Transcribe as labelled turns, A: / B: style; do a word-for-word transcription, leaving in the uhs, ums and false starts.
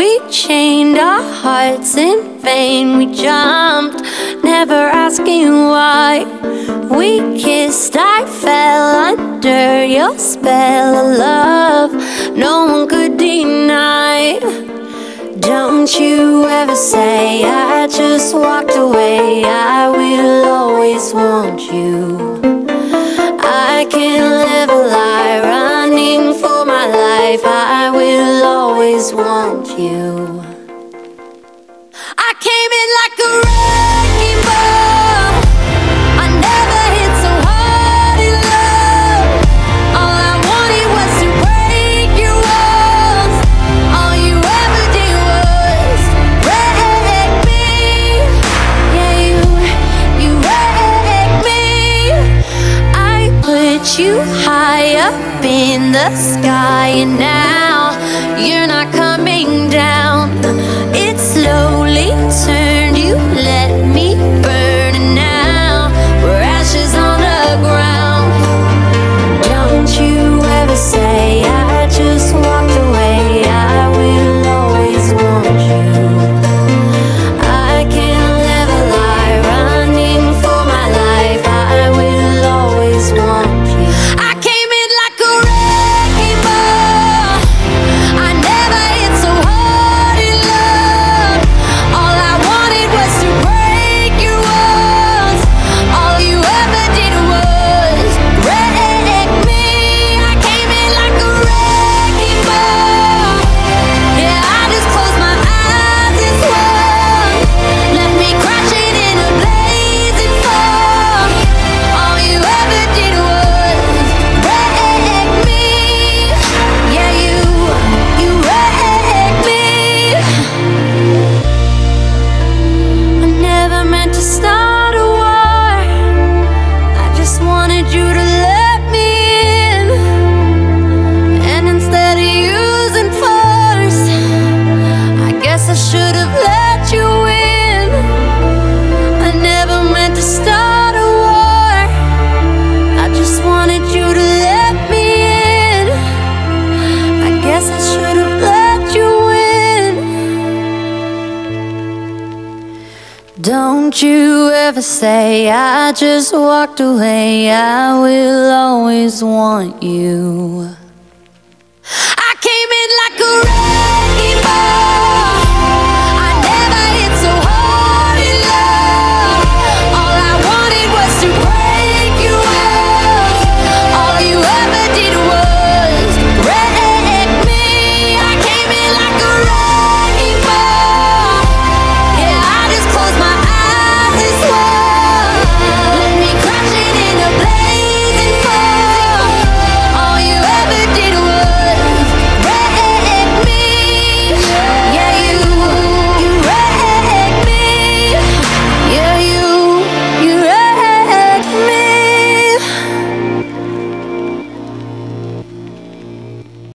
A: we chained our hearts in vain. We jumped, never asking why. We kissed, I fell under your spell of love no one could deny. Don't you ever say I just walked away. I will always want you. I can't live a lie, running for my life. I will always want you. I came in like a wrecking ball. I never hit so hard in love. All I wanted was to break your walls. All you ever did was wreck me. Yeah, you, you wrecked me. I put you high up in the sky, and now you're not coming down. It slowly turned, you let me burn, and now we're ashes on the ground. Don't you ever say I just walked away. I will always want you. I can't live a lie, running for my life. I will always want you. I came in like a wrecking ball. I never hit so hard in love. All I wanted was to break your walls. All you ever did was wreck me. I came in like a wrecking ball. Yeah, I just closed my eyes and swung. Left me crashing in a blazing fall. All you ever did was wreck me. Yeah, you, you wrecked me. I never meant to start a war. I just wanted you to let me in. And instead of using force, I guess I should have let you in. I never meant to start a war. I just wanted you to let me in. I guess I should have let you in. Don't you ever say I just walked away. I will always want you. I came in like a wrecking ball.